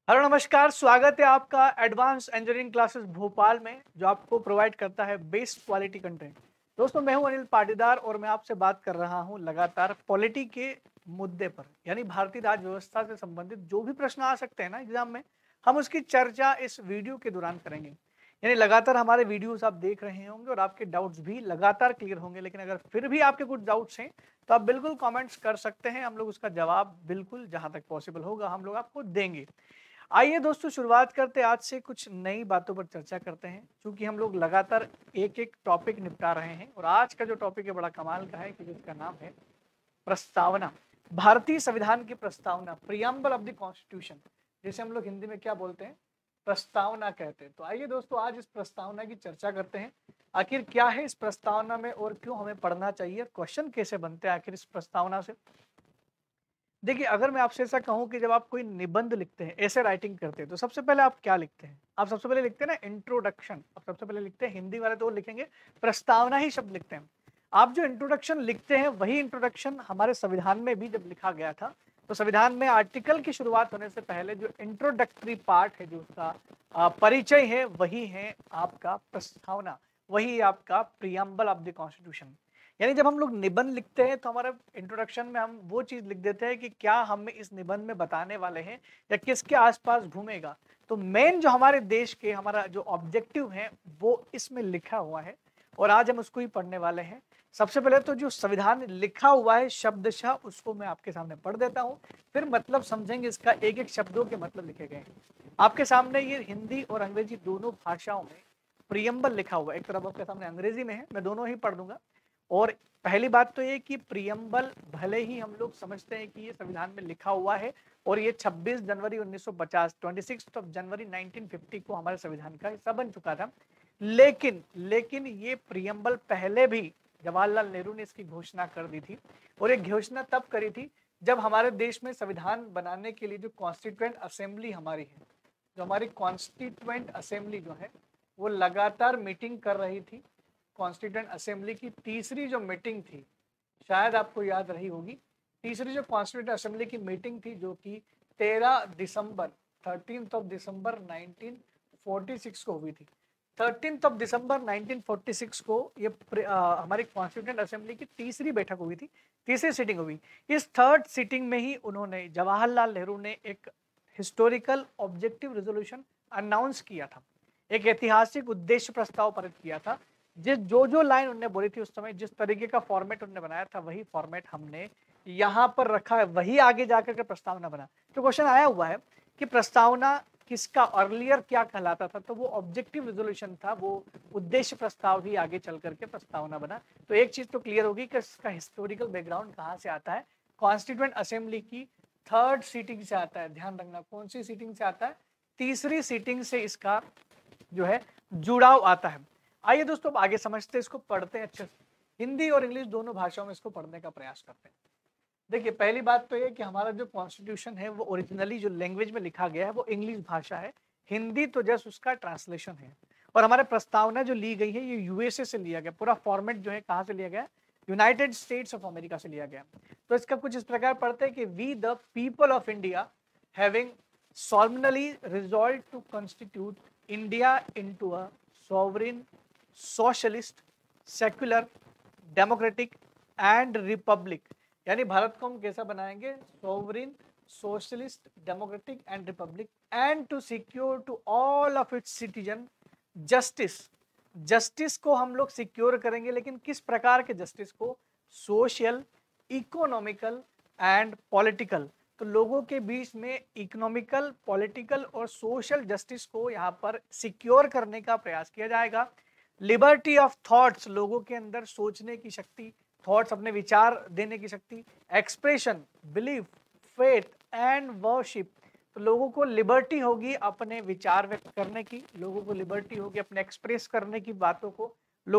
Hello नमस्कार, स्वागत है आपका एडवांस इंजीनियरिंग क्लासेस भोपाल में जो आपको प्रोवाइड करता है बेस्ट क्वालिटी कंटेंट। दोस्तों मैं हूं अनिल पाटीदार और मैं आपसे बात कर रहा हूं लगातार पॉलिटी के मुद्दे पर, यानी भारतीय राज्य व्यवस्था से संबंधित जो भी प्रश्न आ सकते हैं ना एग्जाम में, हम उसकी चर्चा इस वीडियो के दौरान करेंगे। यानी लगातार हमारे वीडियोस आप देख रहे होंगे और आपके डाउट्स भी लगातार क्लियर होंगे, लेकिन अगर फिर भी आपके कुछ डाउट्स हैं तो आप बिल्कुल कमेंट्स कर सकते हैं। हम लोग उसका जवाब बिल्कुल जहां तक पॉसिबल होगा हम लोग आपको देंगे। आइए दोस्तों शुरुआत करते हैं, आज से कुछ नई बातों पर चर्चा करते हैं, क्योंकि हम लोग लगातार एक-एक टॉपिक निपटा रहे हैं और आज का जो टॉपिक है बड़ा कमाल का है कि जिसका नाम है प्रस्तावना। भारतीय संविधान की प्रस्तावना, प्रियम्बल ऑफ द कॉन्स्टिट्यूशन, जिसे हम लोग हिंदी में क्या बोलते हैं, प्रस्तावना कहते हैं। तो आइए दोस्तों आज इस प्रस्तावना की चर्चा करते हैं। आखिर क्या है इस प्रस्तावना में और क्यों हमें पढ़ना चाहिए, क्वेश्चन कैसे बनते हैं आखिर इस प्रस्तावना से। देखिए, अगर मैं आपसे ऐसा कहूँ कि जब आप कोई निबंध लिखते हैं, ऐसे राइटिंग करते हैं, तो सबसे पहले आप क्या लिखते हैं? आप सबसे पहले लिखते हैं ना इंट्रोडक्शन। आप सबसे पहले लिखते हैं, हिंदी वाले तो वो लिखेंगे प्रस्तावना ही शब्द लिखते हैं। आप जो इंट्रोडक्शन लिखते हैं, वही इंट्रोडक्शन हमारे संविधान में भी जब लिखा गया था, तो संविधान में आर्टिकल की शुरुआत होने से पहले जो इंट्रोडक्टरी पार्ट है, जो उसका परिचय है, वही है आपका प्रस्तावना, वही आपका प्रियम्बल ऑफ द कॉन्स्टिट्यूशन। यानी जब हम लोग निबंध लिखते हैं तो हमारे इंट्रोडक्शन में हम वो चीज लिख देते हैं कि क्या हम इस निबंध में बताने वाले हैं या किसके आसपास घूमेगा। तो मेन जो हमारे देश के हमारा जो ऑब्जेक्टिव है वो इसमें लिखा हुआ है और आज हम उसको ही पढ़ने वाले हैं। सबसे पहले तो जो संविधान लिखा हुआ है शब्दशः उसको मैं आपके सामने पढ़ देता हूँ, फिर मतलब समझेंगे, इसका एक एक शब्दों के मतलब लिखे गए हैं आपके सामने। ये हिंदी और अंग्रेजी दोनों भाषाओं में प्रियम्बल लिखा हुआ है। एक तरफ आपके सामने अंग्रेजी में है, मैं दोनों ही पढ़ दूंगा। और पहली बात तो ये कि प्रियम्बल भले ही हम लोग समझते हैं कि ये संविधान में लिखा हुआ है और ये 26 जनवरी 1950 26 जनवरी 1950 को हमारे संविधान का हिस्सा बन चुका था, लेकिन लेकिन ये प्रियम्बल पहले भी जवाहरलाल नेहरू ने इसकी घोषणा कर दी थी। और ये घोषणा तब करी थी जब हमारे देश में संविधान बनाने के लिए जो कॉन्स्टिट्यूएंट असेंबली हमारी है, जो हमारी कॉन्स्टिट्यूएंट असेंबली जो है वो लगातार मीटिंग कर रही थी। कॉन्स्टिट्यूएंट असेंबली की तीसरी जो मीटिंग थी, शायद आपको याद रही होगी, तीसरी जो कॉन्स्टिट्यूएंट असेंबली की मीटिंग थी जो कि 13 दिसंबर 13 दिसंबर 1946 को हुई थी। 13 दिसंबर 1946 को ये हमारी कॉन्स्टिट्यूएंट असेंबली की तीसरी बैठक हुई थी, तीसरी सीटिंग हुई। इस थर्ड सीटिंग में ही उन्होंने, जवाहरलाल नेहरू ने एक हिस्टोरिकल ऑब्जेक्टिव रेजोल्यूशन अनाउंस किया था, एक ऐतिहासिक उद्देश्य प्रस्ताव पारित किया था। जिस जो लाइन उन्होंने बोली थी उस समय, जिस तरीके का फॉर्मेट उन्होंने बनाया था, वही फॉर्मेट हमने यहाँ पर रखा है, वही आगे जाकर के प्रस्तावना बना। तो क्वेश्चन आया हुआ है कि प्रस्तावना किसका अर्लियर क्या कहलाता था, तो वो ऑब्जेक्टिव रेजोल्यूशन था, वो उद्देश्य प्रस्ताव ही आगे चल करके प्रस्तावना बना। तो एक चीज तो क्लियर होगी कि इसका हिस्टोरिकल बैकग्राउंड कहाँ से आता है, कॉन्स्टिट्यूएंट असेंबली की थर्ड सीटिंग से आता है। ध्यान रखना, कौन सी सीटिंग से आता है, तीसरी सीटिंग से इसका जो है जुड़ाव आता है। आइए दोस्तों अब आगे समझते हैं, इसको पढ़ते हैं अच्छे से, हिंदी और इंग्लिश दोनों भाषाओं में इसको पढ़ने का प्रयास करते हैं। देखिए, पहली बात तो ये कि हमारा जो कॉन्स्टिट्यूशन है वो ओरिजिनली जो लैंग्वेज में लिखा गया है वो इंग्लिश भाषा है, हिंदी तो जस्ट उसका ट्रांसलेशन है। और हमारे प्रस्तावना जो ली गई है ये यूएसए से लिया गया, पूरा फॉर्मेट जो है कहाँ से लिया गया, यूनाइटेड स्टेट्स ऑफ अमेरिका से लिया गया। तो इसका कुछ इस प्रकार पढ़ते हैं कि we the people of India having solemnly resolved to constitute India into a sovereign, socialist, secular, democratic and republic। यानी भारत को हम कैसा बनाएंगे, sovereign, socialist, democratic and republic, and to secure to all of its citizen justice. Justice को हम लोग secure करेंगे, लेकिन किस प्रकार के जस्टिस को, सोशल, इकोनॉमिकल एंड पॉलिटिकल। तो लोगों के बीच में इकोनॉमिकल, पॉलिटिकल और सोशल जस्टिस को यहाँ पर सिक्योर करने का प्रयास किया जाएगा। लिबर्टी ऑफ थॉट्स, लोगों के अंदर सोचने की शक्ति, थॉट्स अपने विचार देने की शक्ति, expression, belief, faith and worship. तो लोगों को लिबर्टी होगी अपने विचार व्यक्त करने की, लोगों को लिबर्टी होगी अपने एक्सप्रेस करने की बातों को,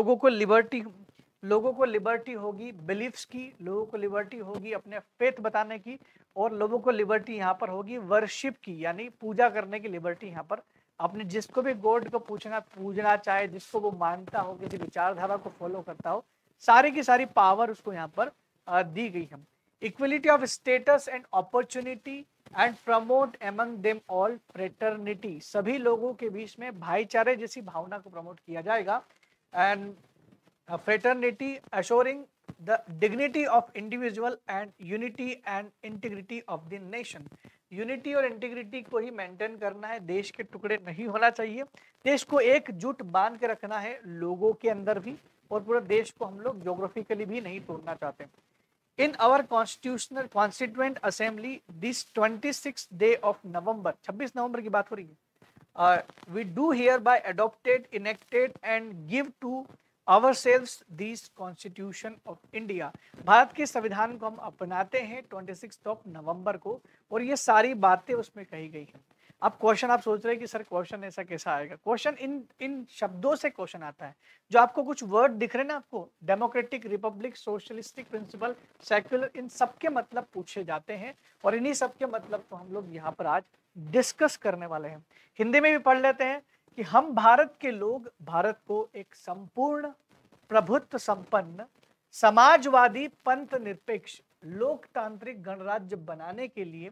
लोगों को लिबर्टी होगी बिलीफ्स की, लोगों को लिबर्टी होगी अपने फेथ बताने की, और लोगों को लिबर्टी यहाँ पर होगी वर्शिप की, यानी पूजा करने की लिबर्टी यहाँ पर। अपने जिसको भी गॉड को पूजना चाहे, जिसको वो मानता हो, किसी विचारधारा को फॉलो करता हो, सारी की सारी पावर उसको यहाँ पर दी गई है। Equality of status and opportunity and promote among them all fraternity, सभी लोगों के बीच में भाईचारे जैसी भावना को प्रमोट किया जाएगा। And fraternity assuring the dignity of individual and unity and integrity of the nation, unity और इंटीग्रिटी को ही मेंटेन करना है, देश के टुकड़े नहीं होना चाहिए, देश को एकजुट बांध के रखना है लोगों के अंदर भी, और पूरे देश को हम लोग ज्योग्राफिकली भी नहीं तोड़ना चाहते। In our constitutional constituent assembly this 26 day of November, 26 नवंबर की बात हो रही है, we do hereby adopted enacted and give to ourselves this constitution of India, भारत के संविधान को हम अपनाते हैं 26 नवंबर को, और ये सारी बातें उसमें कही गई हैं। अब क्वेश्चन आप सोच रहे हैं कि सर क्वेश्चन ऐसा कैसा आएगा, क्वेश्चन इन शब्दों से क्वेश्चन आता है, जो आपको कुछ वर्ड दिख रहे हैं ना, आपको democratic, republic, socialistic principle, secular, इन सब के मतलब पूछे जाते हैं, और इन्हीं सब के मतलब को हम लोग यहाँ पर आज डिस्कस करने वाले हैं। हिंदी में भी पढ़ लेते हैं कि हम भारत के लोग भारत को एक संपूर्ण प्रभुत्व संपन्न समाजवादी पंथ निरपेक्ष लोकतांत्रिक गणराज्य बनाने के लिए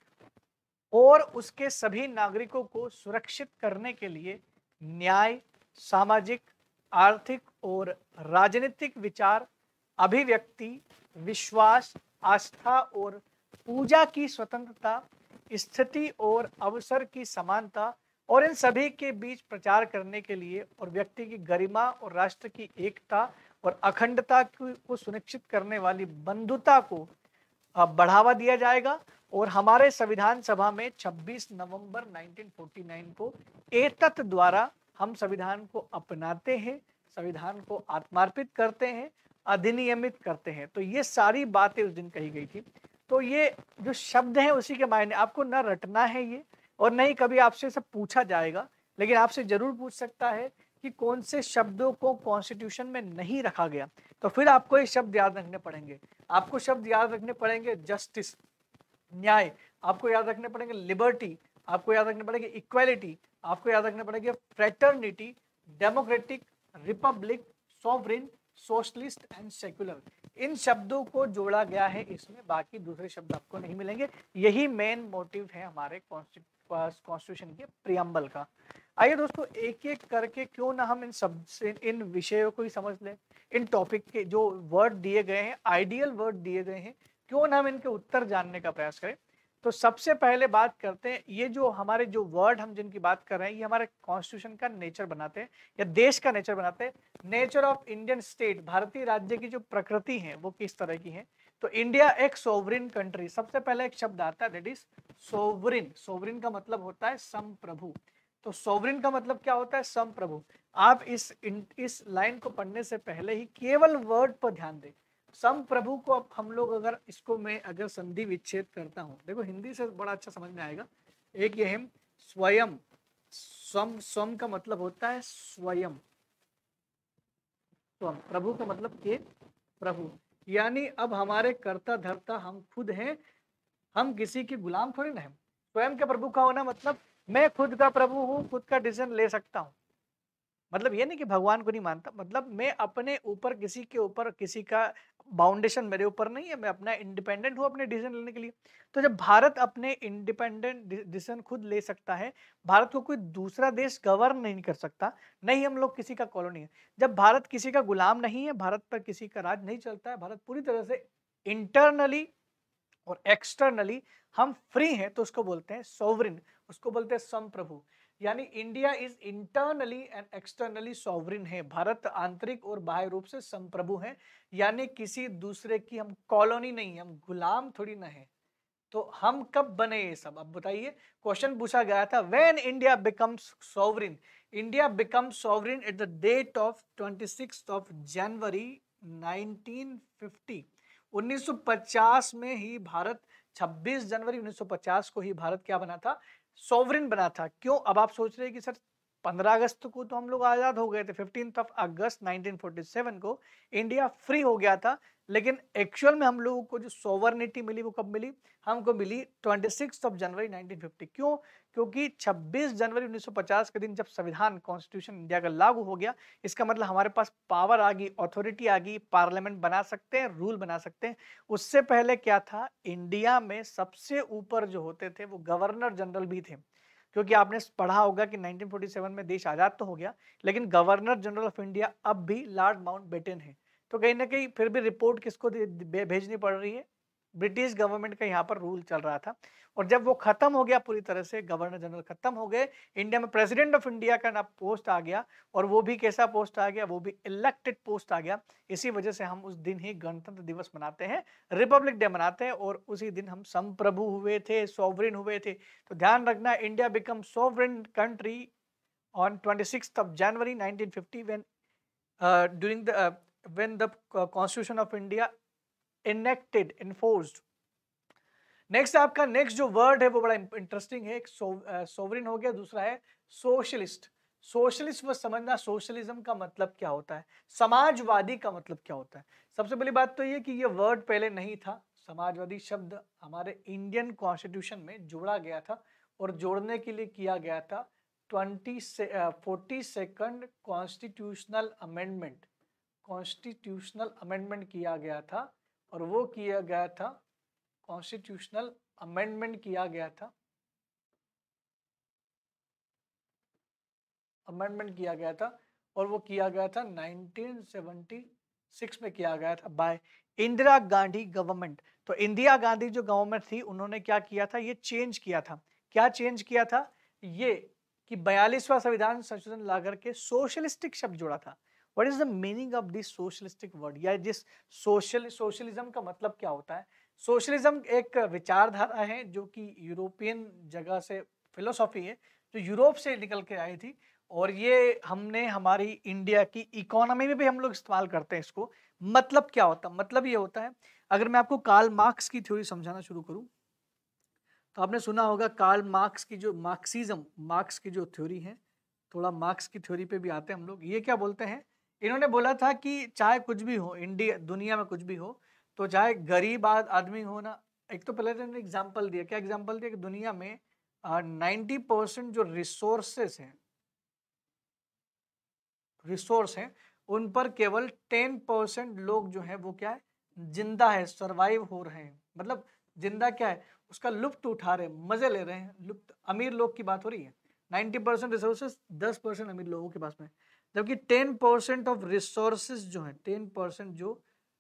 और उसके सभी नागरिकों को सुरक्षित करने के लिए न्याय, सामाजिक, आर्थिक और राजनीतिक विचार, अभिव्यक्ति, विश्वास, आस्था और पूजा की स्वतंत्रता, स्थिति और अवसर की समानता और इन सभी के बीच प्रचार करने के लिए और व्यक्ति की गरिमा और राष्ट्र की एकता और अखंडता को सुनिश्चित करने वाली बंधुता को बढ़ावा दिया जाएगा। और हमारे संविधान सभा में 26 नवंबर 1949 को एतत् द्वारा हम संविधान को अपनाते हैं, संविधान को आत्मार्पित करते हैं, अधिनियमित करते हैं। तो ये सारी बातें उस दिन कही गई थी। तो ये जो शब्द हैं उसी के मायने आपको न रटना है ये, और नहीं कभी आपसे सब पूछा जाएगा, लेकिन आपसे जरूर पूछ सकता है कि कौन से शब्दों को कॉन्स्टिट्यूशन में नहीं रखा गया, तो फिर आपको ये शब्द याद रखने पड़ेंगे। आपको शब्द याद रखने पड़ेंगे जस्टिस, न्याय, आपको याद रखने पड़ेंगे लिबर्टी, आपको याद रखने पड़ेंगे इक्वालिटी, आपको याद रखने पड़ेंगे fraternity, democratic, republic, sovereign, socialist and secular. इन शब्दों को जोड़ा गया है इसमें, बाकी दूसरे शब्द आपको नहीं मिलेंगे। यही मेन मोटिव है हमारे कॉन्स्टिट्यूशन के प्रियम्बल का। आइए दोस्तों एक एक करके क्यों ना हम इन विषयों को ही समझ लें, इन टॉपिक के जो वर्ड दिए गए हैं, आइडियल वर्ड दिए गए हैं, क्यों ना हम इनके उत्तर जानने का प्रयास करें। तो सबसे पहले बात करते हैं, ये जो हमारे जो वर्ड हम जिनकी बात कर रहे हैं, ये हमारे कॉन्स्टिट्यूशन का नेचर बनाते हैं या देश का नेचर बनाते हैं। नेचर ऑफ इंडियन स्टेट, भारतीय राज्य की जो प्रकृति है वो किस तरह की है। तो इंडिया एक सोवरिन कंट्री, सबसे पहले एक शब्द आता है दैट इज सोवरिन। सोवरिन का मतलब होता है संप्रभु। तो सोवरिन का मतलब क्या होता है? संप्रभु। आप इस लाइन को पढ़ने से पहले ही केवल वर्ड पर ध्यान दें। संप्रभु को अब हम लोग मैं अगर संधि विच्छेद करता हूं, देखो हिंदी से बड़ा अच्छा समझ में आएगा। एक ये है स्वयं, स्वम का मतलब होता है स्वयं, स्वयं, प्रभु का मतलब के प्रभु, यानी अब हमारे कर्ता धर्ता हम खुद हैं, हम किसी के गुलाम थोड़ी ना हैं। स्वयं के प्रभु का होना मतलब मैं खुद का प्रभु हूँ, खुद का डिसीजन ले सकता हूँ। मतलब ये नहीं कि भगवान को नहीं मानता, मतलब मैं अपने ऊपर किसी के ऊपर किसी का बाउंडेशन मेरे ऊपर नहीं है, मैं अपना इंडिपेंडेंट हूँ अपने डिसीजन लेने के लिए। तो जब भारत अपने इंडिपेंडेंट डिसीजन खुद ले सकता है, भारत को कोई दूसरा देश गवर्न नहीं कर सकता, नहीं हम लोग किसी का कॉलोनी है। जब भारत किसी का गुलाम नहीं है, भारत पर किसी का राज नहीं चलता है, भारत पूरी तरह से इंटरनली और एक्सटर्नली हम फ्री हैं, तो उसको बोलते हैं सोवरिन, उसको बोलते हैं संप्रभु। यानी India is internally and externally sovereign है, भारत आंतरिक और बाह्य रूप से संप्रभु है, यानी किसी दूसरे की हम कॉलोनी नहीं, हम गुलाम थोड़ी ना है। तो हम कब बने ये सब, अब बताइए। क्वेश्चन पूछा गया था when India becomes sovereign. India becomes sovereign at the date of 26 January 1950। 1950 में ही भारत, 26 जनवरी 1950 को ही भारत क्या बना था? सॉवरिन बना था। क्यों? अब आप सोच रहे हैं कि सर 15 अगस्त को तो हम लोग आजाद हो गए थे, 15 अगस्त 1947 को इंडिया फ्री हो गया था। लेकिन एक्चुअल में हम लोगों को जो सोवर्निटी मिली वो कब मिली? हमको मिली 26 जनवरी 1950। क्यों? क्योंकि 26 जनवरी 1950 के दिन जब संविधान कॉन्स्टिट्यूशन इंडिया का लागू हो गया, इसका मतलब हमारे पास पावर आ गई, अथॉरिटी आ गई, पार्लियामेंट बना सकते हैं, रूल बना सकते हैं। उससे पहले क्या था, इंडिया में सबसे ऊपर जो होते थे वो गवर्नर जनरल भी थे। क्योंकि आपने पढ़ा होगा कि 1947 में देश आजाद तो हो गया, लेकिन गवर्नर जनरल ऑफ इंडिया अब भी लॉर्ड माउंटबेटन है। तो कहीं ना कहीं फिर भी रिपोर्ट किसको भेजनी पड़ रही है? ब्रिटिश गवर्नमेंट का यहाँ पर रूल चल रहा था। और जब वो खत्म हो गया पूरी तरह से, गवर्नर जनरल खत्म हो गए, इंडिया में प्रेसिडेंट ऑफ इंडिया का ना पोस्ट आ गया, और वो भी कैसा पोस्ट आ गया? वो भी इलेक्टेड पोस्ट आ गया। इसी वजह से हम उस दिन ही गणतंत्र दिवस मनाते हैं, रिपब्लिक डे मनाते हैं, और उसी दिन हम संप्रभु हुए थे, सॉवरेन हुए थे। तो ध्यान रखना, India become sovereign country on 26th of January 1950 when the Constitution of India enforced. Next आपका नेक्स्ट जो वर्ड है वो बड़ा इंटरेस्टिंग है। एक सोवरेन हो गया, दूसरा है सोशलिस्ट। सोशलिस्ट वो समझना, सोशलिज्म का मतलब क्या होता है, समाजवादी का मतलब क्या होता है। सबसे पहली बात तो ये कि ये वर्ड पहले नहीं था। समाजवादी शब्द हमारे इंडियन कॉन्स्टिट्यूशन में जोड़ा गया था, और जोड़ने के लिए किया गया था 42nd constitutional amendment. Constitutional amendment किया गया था, और वो किया गया था, कॉन्स्टिट्यूशनल अमेंडमेंट किया गया था, अमेंडमेंट किया गया था, और वो किया गया था 1976 में किया गया था बाय इंदिरा गांधी गवर्नमेंट। तो इंदिरा गांधी जो गवर्नमेंट थी, उन्होंने क्या किया था? ये चेंज किया था। क्या चेंज किया था? ये कि 42वां संविधान संशोधन ला करके सोशलिस्टिक शब्द जोड़ा था। What is the meaning of this socialistic word, या जिस सोशलिज्म का मतलब क्या होता है? सोशलिज्म एक विचारधारा है जो कि यूरोपियन जगह से, फिलोसॉफी है जो यूरोप से निकल के आई थी, और ये हमने हमारी इंडिया की इकोनॉमी में भी हम लोग इस्तेमाल करते हैं इसको। मतलब क्या होता है? मतलब ये होता है, अगर मैं आपको कार्ल मार्क्स की थ्योरी समझाना शुरू करूं, तो आपने सुना होगा कार्ल मार्क्स की जो मार्क्सिज्म, मार्क्स की जो थ्योरी है, थोड़ा मार्क्स की थ्योरी पे भी आते हैं हम लोग। ये क्या बोलते हैं? इन्होंने बोला था कि चाहे कुछ भी हो, इंडिया दुनिया में कुछ भी हो, तो चाहे गरीब आदमी हो ना, एक तो पहले इन्होंने एग्जाम्पल दिया। क्या एग्जाम्पल दिया? कि दुनिया में 90% जो रिसोर्सेस हैं, रिसोर्स हैं, उन पर केवल 10% लोग जो है वो क्या है? जिंदा है, सरवाइव हो रहे हैं। मतलब जिंदा क्या है? उसका लुत्फ उठा रहे हैं, मजे ले रहे हैं, लुत्फ। अमीर लोग की बात हो रही है। 90% रिसोर्सेस 10% अमीर लोगों के पास में, जबकि 10% ऑफ रिसोर्सेज जो है, 10% जो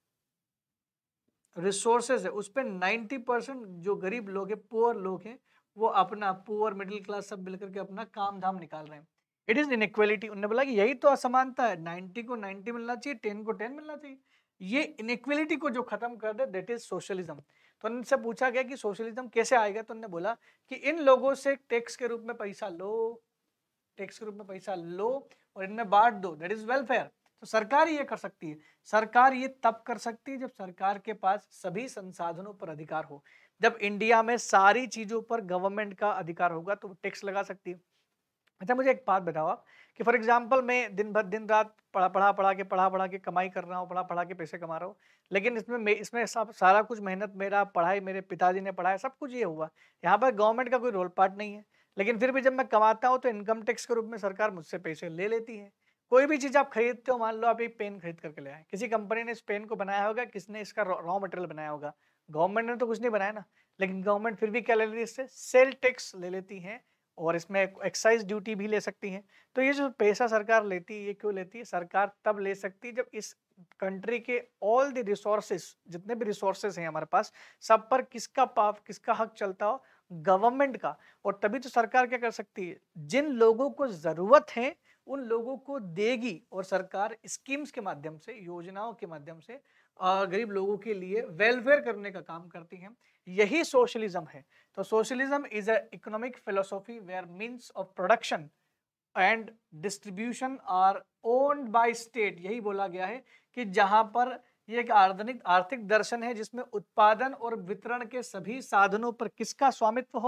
रिसोर्सेज है, उस पर 90% जो गरीब लोग हैं, पुअर लोग हैं, वो अपना, पुअर मिडिल क्लास सब मिलकर के अपना काम धाम निकाल रहे हैं। It is inequality. उन्होंने बोला कि यही तो असमानता है, 90 को 90 मिलना चाहिए, 10 को 10 मिलना चाहिए। ये इनइक्वालिटी को जो खत्म कर दे, दैट इज सोशलिज्म। तो उनसे पूछा गया कि सोशलिज्म कैसे आएगा, तो उन्होंने बोला कि इन लोगों से टैक्स के रूप में पैसा लो, टैक्स के रूप में पैसा लो, और इनमें बांट दो, दैट इज वेलफेयर। तो सरकार ये कर सकती है। सरकार ये तब कर सकती है जब सरकार के पास सभी संसाधनों पर अधिकार हो। जब इंडिया में सारी चीजों पर गवर्नमेंट का अधिकार होगा तो वो टैक्स लगा सकती है। अच्छा, मुझे एक बात बताओ आप, कि फॉर एग्जांपल मैं दिन भर दिन रात पढ़ा के कमाई कर रहा हूँ, पढ़ा के पैसे कमा रहा हूँ, लेकिन इसमें सब सारा कुछ मेहनत मेरा, पढ़ाई मेरे पिताजी ने पढ़ाया, सब कुछ ये हुआ। यहाँ पर गवर्नमेंट का कोई रोल पार्ट नहीं है। लेकिन फिर भी जब मैं कमाता हूँ तो इनकम टैक्स के रूप में सरकार मुझसे पैसे ले लेती है। कोई भी चीज आप खरीदते हो, मान लो आप एक पेन खरीद करके ले आए, किसी कंपनी ने इस पेन को बनाया होगा, किसने इसका रॉ मटेरियल बनाया होगा? गवर्नमेंट ने तो कुछ नहीं बनाया ना। लेकिन गवर्नमेंट फिर भी क्या ले लेती है? इससे सेल टैक्स ले लेती है, और इसमें एक्साइज ड्यूटी भी ले सकती है। तो ये जो पैसा सरकार लेती है, ये क्यों लेती है? सरकार तब ले सकती है जब इस कंट्री के ऑल द रिसोर्सेस, जितने भी रिसोर्सेस हैं हमारे पास, सब पर किसका हक चलता हो? गवर्नमेंट का। और तभी तो सरकार क्या कर सकती है? जिन लोगों को जरूरत है उन लोगों को देगी, और सरकार स्कीम्स के माध्यम से, योजनाओं के माध्यम से गरीब लोगों के लिए वेलफेयर करने का काम करती है। यही सोशलिज्म है। तो socialism is a economic philosophy where means of production and distribution are owned by state. यही बोला गया है कि जहां पर ये एक आर्थिक दर्शन है जिसमें उत्पादन और वितरण के सभी साधनों पर किसका स्वामित्व हो?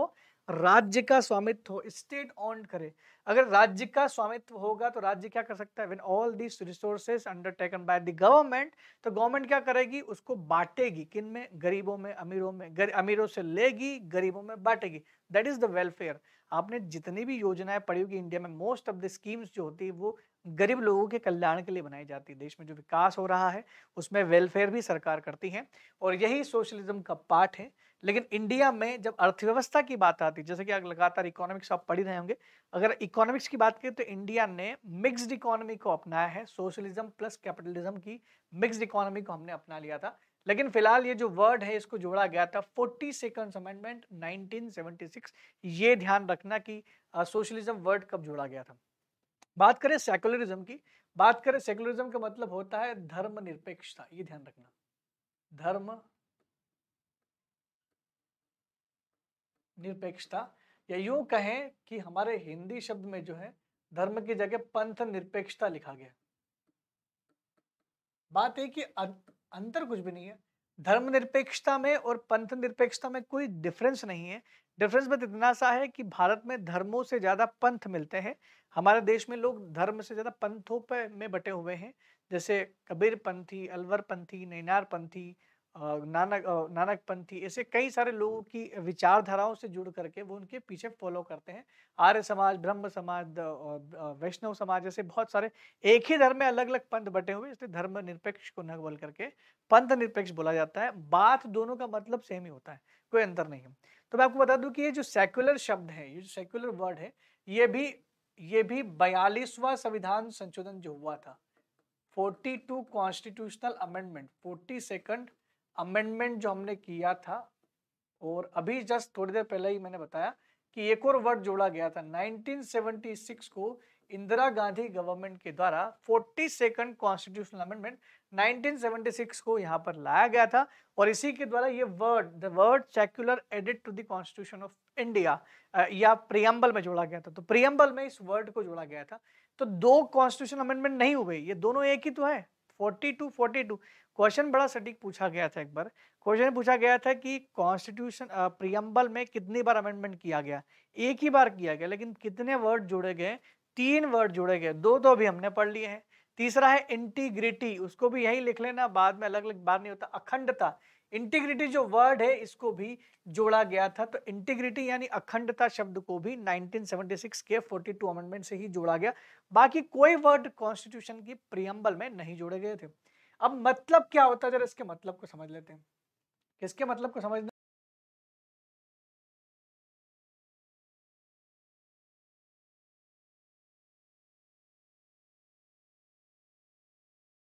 राज्य का स्वामित्व हो, स्टेट ऑन्ड करे। अगर राज्य का स्वामित्व होगा तो राज्य क्या कर सकता है, when all this resources undertaken by the government, तो गवर्नमेंट क्या करेगी, उसको बांटेगी, किन में, गरीबों में, अमीरों में, अमीरों से लेगी, गरीबों में बांटेगी। That is the welfare. आपने जितनी भी योजनाएं पढ़ी होगी इंडिया में, मोस्ट ऑफ द स्कीम्स जो होती है वो गरीब लोगों के कल्याण के लिए बनाई जाती है। देश में जो विकास हो रहा है उसमें वेलफेयर भी सरकार करती है और यही सोशलिज्म का पार्ट है। लेकिन इंडिया में जब अर्थव्यवस्था की बात आती है, जैसे कि लगातार इकोनॉमिक्स आप पढ़ ही रहे होंगे, अगर इकोनॉमिक्स की बात करें तो इंडिया ने मिक्स्ड इकोनॉमी को अपनाया है, सोशलिज्म प्लस कैपिटलिज्म की मिक्स्ड इकोनॉमी को हमने अपना लिया था। लेकिन फिलहाल ये जो वर्ड है इसको जोड़ा गया था 42nd अमेंडमेंट 1976। ये ध्यान रखना कि सोशलिज्म वर्ड कब जोड़ा गया था। बात करें सेकुलरिज्म की, बात करें सेकुलरिज्म का मतलब होता है धर्मनिरपेक्षता, ये ध्यान रखना, धर्म निरपेक्षता, या यूं कहें कि हमारे हिंदी शब्द में जो है धर्म की जगह पंथ निरपेक्षता लिखा गया। बात है कि अंतर कुछ भी नहीं है, धर्मनिरपेक्षता में और पंथ निरपेक्षता में कोई डिफरेंस नहीं है। डिफरेंस बस इतना सा है कि भारत में धर्मों से ज्यादा पंथ मिलते हैं, हमारे देश में लोग धर्म से ज्यादा पंथों पे में बटे हुए हैं, जैसे कबीर पंथी, अलवर पंथी, नैनार पंथी, नानक पंथी, ऐसे कई सारे लोगों की विचारधाराओं से जुड़ करके वो उनके पीछे फॉलो करते हैं। आर्य समाज, ब्रह्म समाज, वैष्णव समाज, ऐसे बहुत सारे एक ही धर्म में अलग अलग पंथ बटे हुए, इसलिए धर्म निरपेक्ष को न बोल करके पंथ निरपेक्ष बोला जाता है। बात दोनों का मतलब सेम ही होता है, कोई अंतर नहीं है। तो मैं आपको बता दूं कि ये जो सेक्युलर शब्द है, ये जो सेक्युलर वर्ड है, ये भी 42वां संविधान संशोधन जो हुआ था, 42 कॉन्स्टिट्यूशनल अमेंडमेंट, 42nd अमेंडमेंट जो हमने किया था, और अभी जस्ट थोड़ी देर पहले ही मैंने बताया कि एक और वर्ड जोड़ा गया था 1976 को इंदिरा गांधी गवर्नमेंट के द्वारा। 42nd कॉन्स्टिट्यूशनल अमेंडमेंट 1976 को यहाँ पर लाया गया था और इसी के द्वारा ये word, the word secular added to the constitution of India, या प्रियम्बल में जोड़ा गया था। तो प्रियम्बल में इस वर्ड को जोड़ा गया था। तो दो कॉन्स्टिट्यूशन अमेंडमेंट नहीं हुए, ये दोनों एक ही तो है, 42 क्वेश्चन बड़ा सटीक पूछा गया था। एक बार क्वेश्चन पूछा गया था कि कॉन्स्टिट्यूशन प्रियम्बल में कितनी बार अमेंडमेंट किया गया, एक ही बार किया गया, लेकिन कितने वर्ड जोड़े गए, 3 वर्ड जोड़े गए, 2 तो अभी हमने पढ़ लिए हैं। तीसरा है इंटीग्रिटी, उसको भी यही लिख लेना, बाद में अलग अलग बार नहीं होता। अखंडता, इंटीग्रिटी जो वर्ड है इसको भी जोड़ा गया था। तो इंटीग्रिटी यानी अखंडता शब्द को भी 1976 के 42 अमेंडमेंट से ही जोड़ा गया। बाकी कोई वर्ड कॉन्स्टिट्यूशन की प्रियम्बल में नहीं जोड़े गए थे। अब मतलब क्या होता है, जरा इसके मतलब को समझ लेते हैं। किसके मतलब को समझना